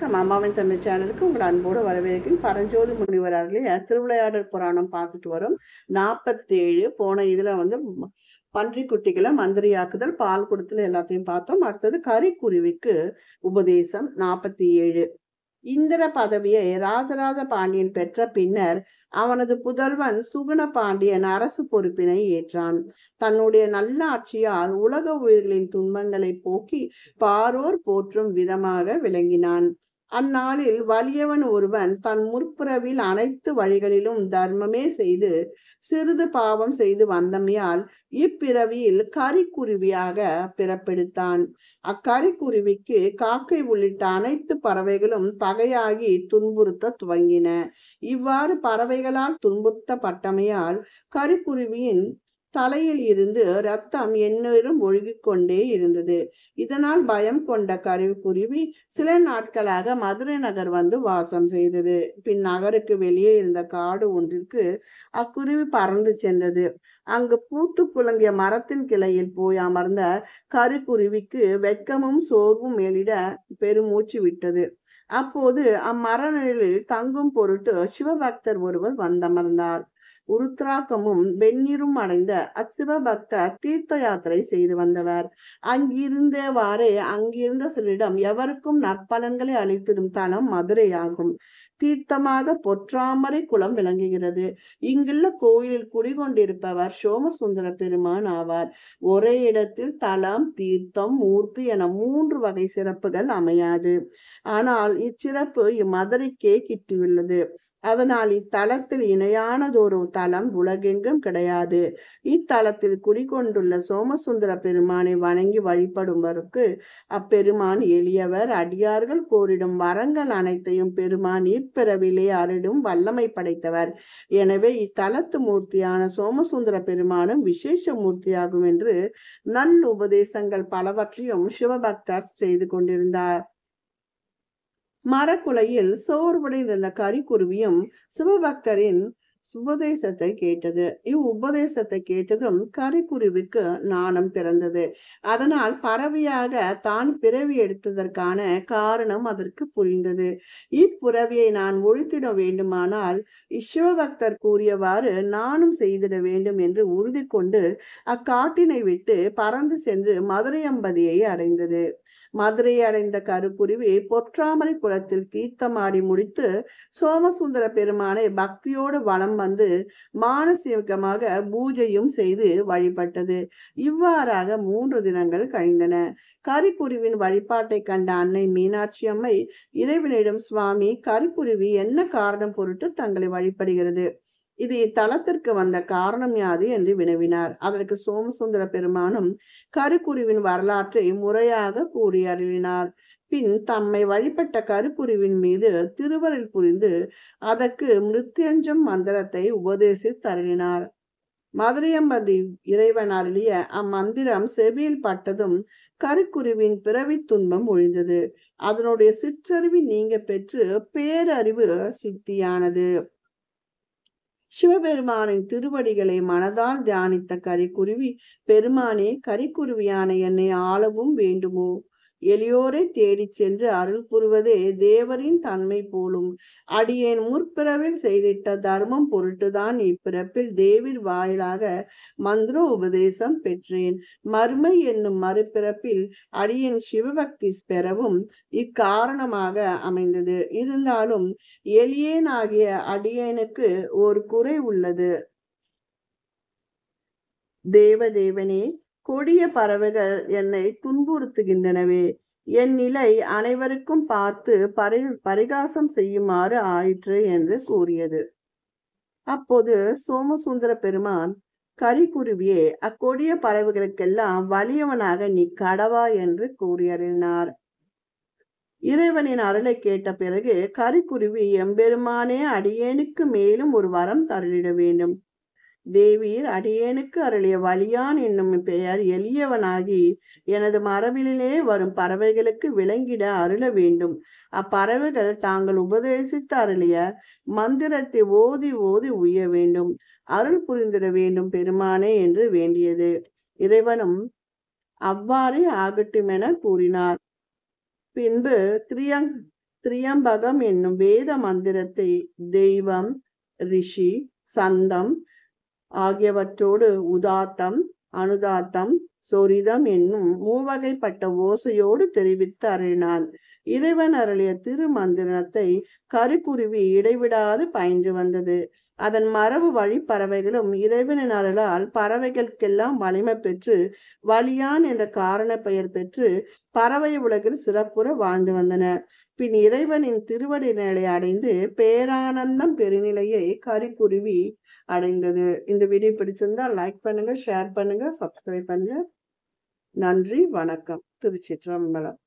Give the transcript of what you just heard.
வணக்கம். அம்மாவின் தந்தை சேனலுக்கு உங்கள் அன்போடு வரவேற்கும். பரஞ்சோதி முனிவர் அருளிய திருவிளையாடல் புராணம் பார்த்துட்டு வரும். 47 போன இதுல பன்றி குட்டிகளை மந்திரியாக்குதல், பால் கொடுத்தல் எல்லாத்தையும் பார்த்தோம். அடுத்தது கரிக்குருவிக்கு உபதேசம் 47. இந்திர பதவியை ராஜராஜ பாண்டியன் பெற்ற பின்னர் அவனது புதல்வன் சுகுண பாண்டியன் அரசு பொறுப்பினை ஏற்றான். தன்னுடைய நல்லாட்சியால் உலக உயிர்களின் துன்பங்களை போக்கி பாரோர் போற்றும் விதமாக விளங்கினான். அந்நாளில் வலியவன் ஒருவன் தன் முற்பிறவில் அனைத்து வழிகளிலும் தர்மமே செய்து சிறிது பாவம் செய்து வந்தமையால் இப்பிறவியில் கரிக்குருவியாக பிறப்பெடுத்தான். அக்கரிக்குருவிக்கு காக்கை உள்ளிட்ட அனைத்து பறவைகளும் பகையாகி துன்புறுத்த துவங்கின. இவ்வாறு பறவைகளால் துன்புறுத்தப்பட்டமையால் கரிக்குருவியின் தலையில் இருந்து இரத்தம் எந்நேரம் ஒழுகிக் கொண்டே இருந்தது. இதனால் பயம் கொண்ட கரிக்குருவி சில நாட்களாக மதுரை நகர் வந்து வாசம் செய்தது. பின் நகருக்கு வெளியே இருந்த காடு ஒன்றிற்கு அக்குருவி பறந்து சென்றது. அங்கு பூத்து குலுங்கிய மரத்தின் கிளையில் போய் அமர்ந்த கரிக்குருவிக்கு வெட்கமும் சோர்வும் மேலிட பெருமூச்சு விட்டது. அப்போது அம்மர நிழலில் தங்கும் பொருட்டு சிவபக்தர் ஒருவர் வந்தமர்ந்தார். உருத்ராக்கமும் வெந்நீரும் அடைந்த அச்சிவபக்தர் தீர்த்த யாத்திரை செய்து வந்தவர். அங்கிருந்த சிலரிடம் எவருக்கும் நற்பலன்களை அளித்திடும் தலம் மதுரையாகும். தீர்த்தமாக பொற்றாமரை குளம் விளங்குகிறது. இங்குள்ள கோயிலில் குடிகொண்டிருப்பவர் சோமசுந்தர பெருமான் ஆவார். ஒரே இடத்தில் தலம், தீர்த்தம், மூர்த்தி என 3 வகை சிறப்புகள் அமையாது. ஆனால் இச்சிறப்பு இம்மதுரைக்கே கிட்டியுள்ளது. அதனால் இத்தலத்தில் இணையானதொரு தலம் உலகெங்கும் கிடையாது. இத்தலத்தில் குடிகொண்டுள்ள சோமசுந்தர பெருமானை வணங்கி வழிபடுவதற்கு அப்பெருமான் எளியவர். அடியார்கள் கோரிடும் வரங்கள் அனைத்தையும் பெருமான் இப்பிறவிலே அருளும் வல்லமை படைத்தவர். எனவே இத்தலத்து மூர்த்தியான சோமசுந்தர பெருமானும் விசேஷ மூர்த்தியாகும் என்று நல் உபதேசங்கள் பலவற்றையும் சிவபக்தர் செய்து கொண்டிருந்தார். மரக்குலையில் சோர்வுடன் இருந்த கரிக்குருவியும் சிவபக்தரின் உபதேசத்தை கேட்டது. இவ்வுபதேசத்தை கேட்டதும் கரிக்குருவிக்கு நாணம் பிறந்தது. அதனால் பறவையாக தான் பிறவி எடுத்ததற்கான காரணம் அதற்கு புரிந்தது. இப்புறவியை நான் ஒழித்திட வேண்டுமானால் சிவபக்தர் கூறியவாறு நானும் செய்திட வேண்டும் என்று உறுதி கொண்டு அக்காட்டினை விட்டு பறந்து சென்று மதுரை அம்பதியை அடைந்தது. மதுரை அடைந்த கருக்குருவி பொற்றாமரை குளத்தில் தீர்த்தமாடி முடித்து சோமசுந்தர பெருமானை பக்தியோடு வலம் வந்து மானசீகமாக பூஜையும் செய்து வழிபட்டது. இவ்வாறாக 3 தினங்கள் கழிந்தன. கரிக்குருவின் வழிபாட்டை கண்ட அன்னை மீனாட்சி அம்மை இறைவனிடம், சுவாமி, கரிக்குருவி என்ன காரணம் பொருட்டு தங்களை வழிபடுகிறது? இது இத்தலத்திற்கு வந்த காரணம் யாது என்று வினவினார். அதற்கு சோமசுந்தர பெருமானும் கரிக்குருவின் வரலாற்றை முறையாக கூறி அருளினார். பின் தம்மை வழிபட்ட கரிக்குருவின் மீது திருவருள் புரிந்து அதற்கு மிருத்யுஞ்சம் மந்திரத்தை உபதேசித்து அருளினார். மதுரையம்பதி இறைவன் அருளிய அம்மந்திரம் செவியில் பட்டதும் கரிக்குருவின் பிறவி துன்பம் ஒழிந்தது. அதனுடைய சிற்றறிவு நீங்க பெற்று பேரறிவு சித்தியானது. சிவபெருமானின் திருவடிகளை மனதால் தியானித்த கரிக்குருவி, பெருமானே, கரிக்குருவியான என்னை ஆளவும் வேண்டுமோ? எளியோரை தேடி சென்று அருள் புரிவதே தேவரின் தன்மை போலும். அடியேன் முற்பிறவில் செய்திட்ட தர்மம் பொருட்டுதான் இப்பிறப்பில் தேவிர் வாயிலாக மந்திர உபதேசம் பெற்றேன். மறுமை என்னும் மறுபிறப்பில் அடியேன் சிவபக்தி பெறவும் இக்காரணமாக அமைந்தது. இருந்தாலும் எளியேனாகிய அடியேனுக்கு ஒரு குறை உள்ளது. தேவதேவனே, கொடிய பறவைகள் என்னை துன்புறுத்துகின்றனவே. என் நிலை அனைவருக்கும் பார்த்து பரிகாசம் செய்யுமாறு ஆயிற்று என்று கூறியது. அப்போது சோமசுந்தர பெருமான், கரிக்குருவியே, அக்கொடிய பறவைகளுக்கெல்லாம் வலியவனாக நீ கடவா என்று கூறியறினார். இறைவனின் அருளை கேட்ட பிறகு கரிக்குருவி, எம்பெருமானே, அடியேனுக்கு மேலும் ஒரு வரம் தருளிட வேண்டும். தேவீர் அடியேனுக்கு அருளிய வலியான் என்னும் பெயர் எளியவனாகி எனது மரபிலே வரும் பறவைகளுக்கு விளங்கிட அருள வேண்டும். அப்பறவைகள் தாங்கள் உபதேசித்து அருளிய மந்திரத்தை ஓதி ஓதி உய்ய வேண்டும். அருள் புரிந்திட வேண்டும் பெருமானே என்று வேண்டியது. இறைவனும் அவ்வாறே ஆகட்டும் என கூறினார். பின்பு திரியம்பகம் என்னும் வேத மந்திரத்தை தெய்வம், ரிஷி, சந்தம் ஆகியவற்றோடு உதாத்தம், அனுதாத்தம், சொரிதம் என்னும் மூவகைப்பட்ட ஓசையோடு தெரிவித்து அருளினான். இறைவன் அருளிய திருமந்திரத்தை கருக்குருவி இடைவிடாது பயின்று வந்தது. அதன் மரபு வழி பறவைகளும் இறைவனின் அருளால் பறவைகளுக்கெல்லாம் வலிமை பெற்று வலியான் என்ற காரண பெயர் பெற்று பறவை உலகில் சிறப்புற வாழ்ந்து வந்தன. பின் இறைவனின் திருவடி நிலை அடைந்து பேரானந்தம் பெருநிலையை கரிக்குருவி அடைந்தது. இந்த வீடியோ பிடிச்சிருந்தா லைக் பண்ணுங்க, ஷேர் பண்ணுங்க, சப்ஸ்கிரைப் பண்ணுங்க. நன்றி, வணக்கம். திருச்சிற்றம்பலம்.